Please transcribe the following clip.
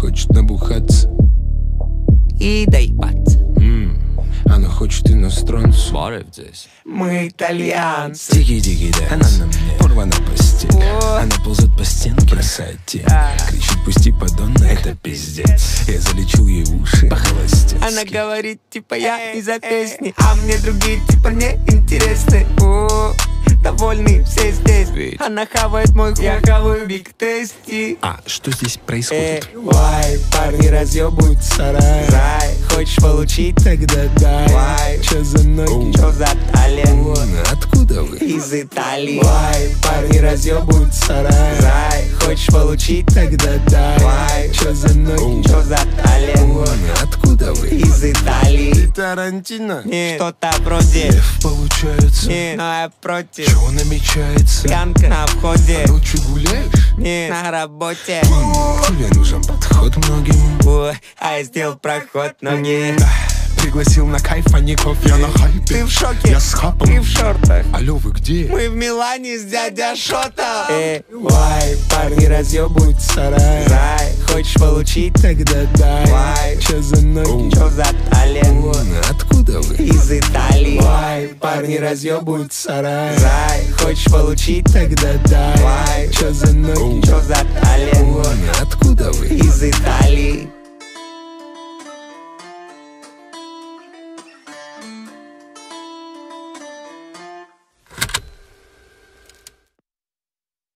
хочет набухаться и доебаться. Она хочет иностранцев. Барев здесь. Мы итальянцы. Дикий-дикий дэнс. Она на мне порвана постель. Она ползет по стенке, бросает тень. Кричит: пусти, подонна, это пиздец. Я залечил ей уши по-холостецки. Она говорит, типа, я из-за песни, а мне другие, типа, не интересны. Довольны все здесь. Она хавает мой хуй, я хаваю биг тести. А что здесь происходит? Вай, парни разъебывают сарай. Зай, хочешь получить? Тогда дай. Вай, чё за ноги? Чё за талия? Откуда вы? Из Италии. Вай, парни разъебывают сарай. Зай, хочешь получить? Тогда дай. Вай, чё за ноги? Чё за талия? Откуда вы? Из Италии. Тарантино? Нет, что-то вроде. Лев получается. Нет, но я против. Чего намечается? Пьянка на входе. Ночью гуляешь? Нет, на работе. Тебе нужен подход многим. А я сделал проход, но нет. Пригласил на кайф, а не кофе. Я на хайпе. Ты в шоке? Я с хапом. Ты в шортах. Алло, вы где? Мы в Милане с дядя Шота. Вай, парни разъебывают сарай. Зай, хочешь получить? Тогда дай. Вай, чё за ноги? Чё за талия? Откуда вы? Из Италии. Вай, парни разъебывают сарай. Зай, хочешь получить? Тогда дай. Вай, чё за ноги? Чё за талия? Откуда вы? Из Италии.